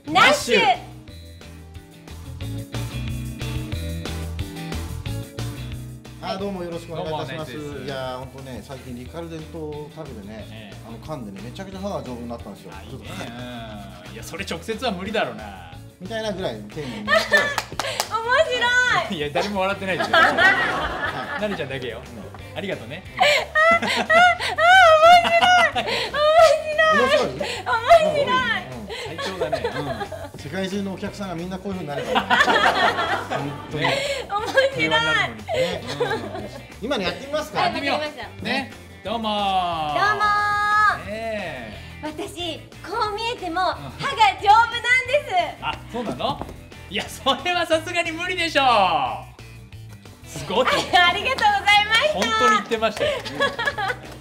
ナッシュ。 どうもよろしくお願いいたします。 どうもねいやー、ほんとね、最近リカルデント食べてね、噛んでね、めちゃくちゃ歯が丈夫になったんですよ。 いいね。いや、それ直接は無理だろうな。 みたいなぐらい丁寧にやって。 面白い。 いや、誰も笑ってないですよ。なるちゃんだけよ。ありがとうね。 面白い。 最強だね。 世界中のお客さんがみんなこういう風になればいいな。本当に。 面白い。 今のやってみますか。 やってみよう。ね。どうも。 どうも。私、こう見えても歯が丈夫なんです。 あ、そうなの？いや、それはさすがに無理でしょう。すごい。 ありがとうございました。 本当に言ってましたよ。